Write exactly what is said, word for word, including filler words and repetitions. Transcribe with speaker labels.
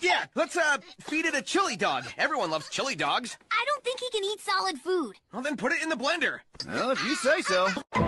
Speaker 1: Yeah, let's, uh, feed it a chili dog. Everyone loves chili dogs.
Speaker 2: I don't think he can eat solid food.
Speaker 1: Well, then put it in the blender.
Speaker 3: Well, if you say so.